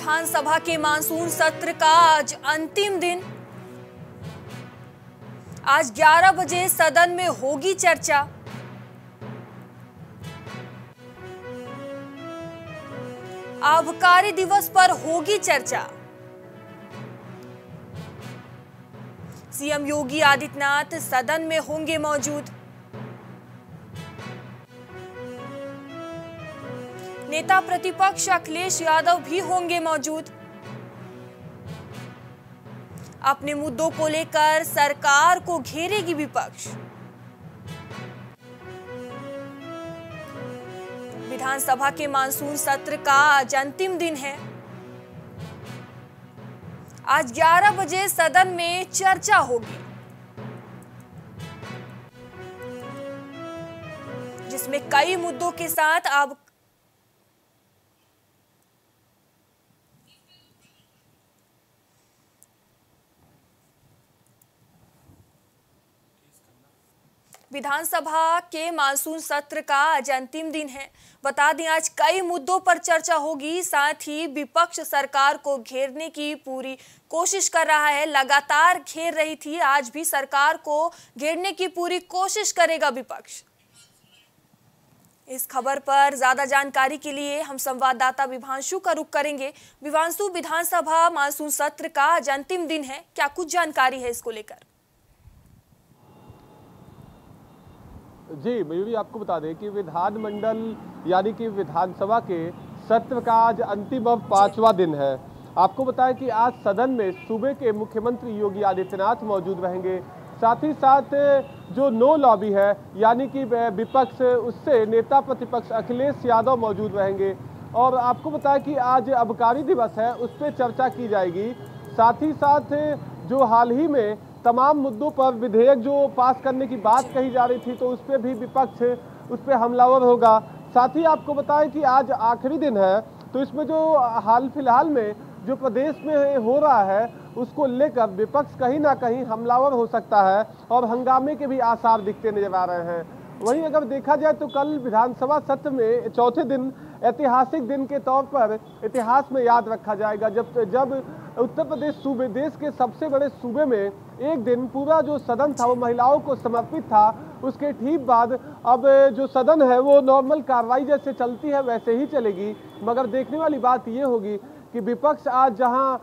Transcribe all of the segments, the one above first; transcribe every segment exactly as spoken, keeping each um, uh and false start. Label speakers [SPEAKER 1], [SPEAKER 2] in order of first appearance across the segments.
[SPEAKER 1] विधानसभा के मानसून सत्र का आज अंतिम दिन। आज ग्यारह बजे सदन में होगी चर्चा। आबकारी दिवस पर होगी चर्चा। सीएम योगी आदित्यनाथ सदन में होंगे मौजूद। नेता प्रतिपक्ष अखिलेश यादव भी होंगे मौजूद। अपने मुद्दों को लेकर सरकार को घेरेगी विपक्ष। विधानसभा के मानसून सत्र का आज अंतिम दिन है। आज ग्यारह बजे सदन में चर्चा होगी, जिसमें कई मुद्दों के साथ अब विधानसभा के मानसून सत्र का आज अंतिम दिन है। बता दें, आज कई मुद्दों पर चर्चा होगी। साथ ही विपक्ष सरकार को घेरने की पूरी कोशिश कर रहा है। लगातार घेर रही थी, आज भी सरकार को घेरने की पूरी कोशिश करेगा विपक्ष। इस खबर पर ज्यादा जानकारी के लिए हम संवाददाता विभांशु का रुख करेंगे। विभांशु, विधानसभा मानसून सत्र का आज अंतिम दिन है, क्या कुछ जानकारी है इसको लेकर?
[SPEAKER 2] जी मयूरी, आपको बता दें कि विधानमंडल यानी कि विधानसभा के सत्र का आज अंतिम अब पांचवा दिन है। आपको बताएं कि आज सदन में सूबे के मुख्यमंत्री योगी आदित्यनाथ मौजूद रहेंगे। साथ ही साथ जो नो लॉबी है यानी कि विपक्ष, उससे नेता प्रतिपक्ष अखिलेश यादव मौजूद रहेंगे। और आपको बताएं कि आज आबकारी दिवस है, उस पर चर्चा की जाएगी। साथ ही साथ जो हाल ही में तमाम मुद्दों पर विधेयक जो पास करने की बात कही जा रही थी, तो उस पर भी विपक्ष उस पर हमलावर होगा। साथ ही आपको बताएं कि आज आखिरी दिन है, तो इसमें जो हाल फिलहाल में जो प्रदेश में हो रहा है उसको लेकर विपक्ष कहीं ना कहीं हमलावर हो सकता है और हंगामे के भी आसार दिखते नजर आ रहे हैं। वहीं अगर देखा जाए तो कल विधानसभा सत्र में चौथे दिन ऐतिहासिक दिन के तौर पर इतिहास में याद रखा जाएगा, जब जब उत्तर प्रदेश सूबे, देश के सबसे बड़े सूबे में एक दिन पूरा जो सदन था वो महिलाओं को समर्पित था। उसके ठीक बाद अब जो सदन है वो नॉर्मल कार्रवाई जैसे चलती है वैसे ही चलेगी। मगर देखने वाली बात ये होगी कि विपक्ष आज जहां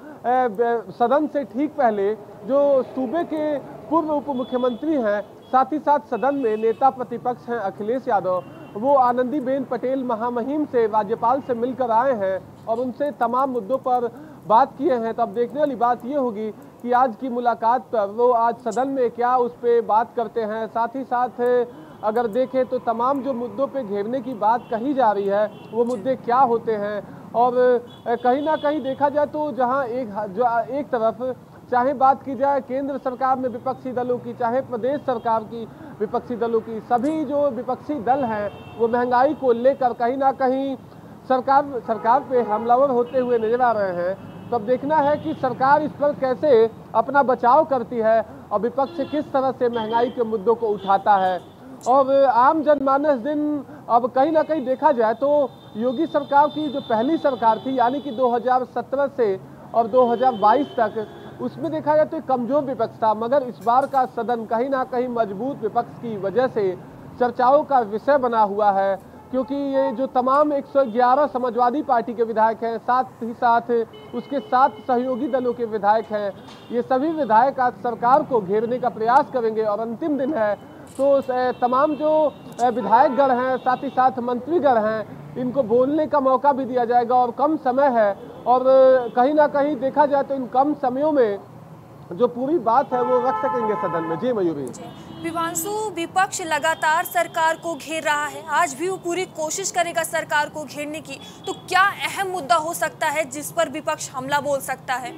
[SPEAKER 2] सदन से ठीक पहले जो सूबे के पूर्व उप मुख्यमंत्री हैं, साथ ही साथ सदन में नेता प्रतिपक्ष हैं अखिलेश यादव, वो आनंदीबेन पटेल महामहिम से, राज्यपाल से मिलकर आए हैं और उनसे तमाम मुद्दों पर बात किए हैं। तो अब देखने वाली बात ये होगी कि आज की मुलाकात पर वो आज सदन में क्या उस पर बात करते हैं। साथ ही साथ अगर देखें तो तमाम जो मुद्दों पे घेरने की बात कही जा रही है वो मुद्दे क्या होते हैं। और कहीं ना कहीं देखा जाए तो जहां एक जो एक तरफ चाहे बात की जाए केंद्र सरकार में विपक्षी दलों की, चाहे प्रदेश सरकार की विपक्षी दलों की, सभी जो विपक्षी दल हैं वो महंगाई को लेकर कहीं ना कहीं सरकार सरकार पे हमलावर होते हुए नजर आ रहे हैं। तो अब देखना है कि सरकार इस पर कैसे अपना बचाव करती है और विपक्ष किस तरह से महंगाई के मुद्दों को उठाता है। और आम जनमानस दिन अब कहीं ना कहीं देखा जाए तो योगी सरकार की जो पहली सरकार थी यानी कि दो हज़ार सत्रह से और दो हज़ार बाईस तक, उसमें देखा जाए तो एक कमजोर विपक्ष था। मगर इस बार का सदन कहीं ना कहीं मजबूत विपक्ष की वजह से चर्चाओं का विषय बना हुआ है, क्योंकि ये जो तमाम एक सौ ग्यारह समाजवादी पार्टी के विधायक हैं, साथ ही साथ उसके सात सहयोगी दलों के विधायक हैं, ये सभी विधायक आज सरकार को घेरने का प्रयास करेंगे। और अंतिम दिन है तो तमाम जो विधायकगण हैं, साथ ही साथ मंत्रीगण हैं, इनको बोलने का मौका भी दिया जाएगा और कम समय है। और कहीं ना कहीं देखा जाए तो इन कम समयों में जो पूरी बात है वो रख सकेंगे सदन में। जी मयूरी।
[SPEAKER 1] विभांशु, विपक्ष लगातार सरकार को घेर रहा है, आज भी वो पूरी कोशिश करेगा सरकार को घेरने की। तो क्या अहम मुद्दा हो सकता है जिस पर विपक्ष हमला बोल सकता है?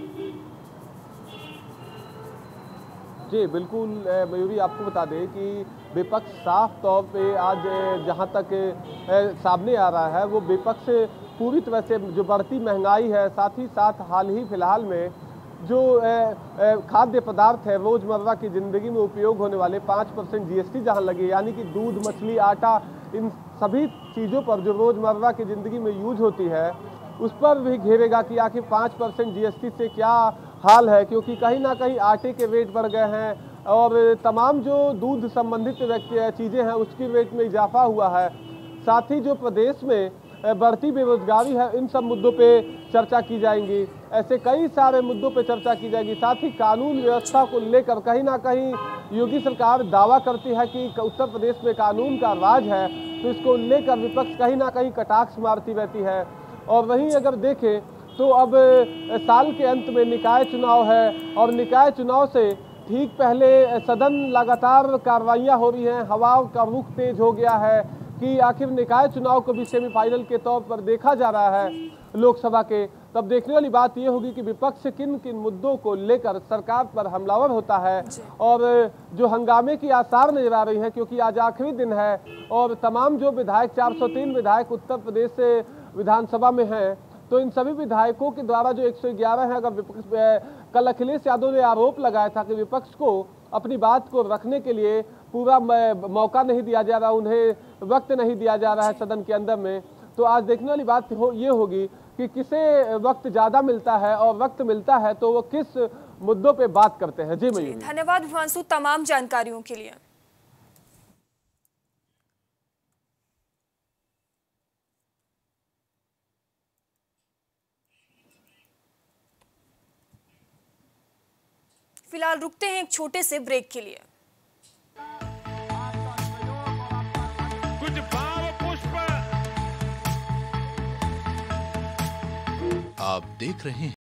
[SPEAKER 2] जी बिल्कुल मयूरी, आपको बता दें कि विपक्ष साफ तौर पे आज जहां तक सामने आ रहा है वो विपक्ष पूरी तरह से जो बढ़ती महंगाई है, साथ ही साथ हाल ही फिलहाल में जो खाद्य पदार्थ है, रोजमर्रा की जिंदगी में उपयोग होने वाले पाँच परसेंट जीएसटी जहां लगे, यानी कि दूध, मछली, आटा, इन सभी चीज़ों पर जो रोजमर्रा की जिंदगी में यूज होती है उस पर भी घेरेगा कि आखिर पाँच परसेंट जीएसटी से क्या हाल है, क्योंकि कहीं ना कहीं आटे के रेट बढ़ गए हैं और तमाम जो दूध संबंधित चीज़ें हैं उसकी रेट में इजाफा हुआ है। साथ ही जो प्रदेश में बढ़ती बेरोजगारी है, इन सब मुद्दों पे चर्चा की जाएंगी। ऐसे कई सारे मुद्दों पे चर्चा की जाएगी। साथ ही कानून व्यवस्था को लेकर कहीं ना कहीं योगी सरकार दावा करती है कि उत्तर प्रदेश में कानून का राज है, तो इसको लेकर विपक्ष कहीं ना कहीं कटाक्ष मारती रहती है। और वहीं अगर देखें तो अब साल के अंत में निकाय चुनाव है और निकाय चुनाव से ठीक पहले सदन लगातार कार्रवाइयाँ हो रही हैं, हवा का रुख तेज हो गया है कि आखिर निकाय चुनाव को भी सेमीफाइनल के तौर पर देखा जा रहा है लोकसभा के। तब देखने वाली बात यह होगी कि विपक्ष किन किन मुद्दों को लेकर सरकार पर हमलावर होता है और जो हंगामे की आसार नजर आ रही है, क्योंकि आज आखिरी दिन है और तमाम जो विधायक चार सौ तीन विधायक उत्तर प्रदेश से विधानसभा में हैं, तो इन सभी विधायकों के द्वारा जो एक सौ ग्यारह है, अगर विपक्ष कल अखिलेश यादव ने आरोप लगाया था कि विपक्ष को अपनी बात को रखने के लिए पूरा मौका नहीं दिया जा रहा, उन्हें वक्त नहीं दिया जा रहा है सदन के अंदर में। तो आज देखने वाली बात हो ये होगी कि किसे वक्त ज़्यादा मिलता है और वक्त मिलता है तो वो किस मुद्दों पे बात करते हैं। जी मयूरी,
[SPEAKER 1] धन्यवाद विभांशु तमाम जानकारियों के लिए। फिलहाल रुकते हैं एक छोटे से ब्रेक के लिए।
[SPEAKER 3] कुछ भाव पुष्प आप देख रहे हैं।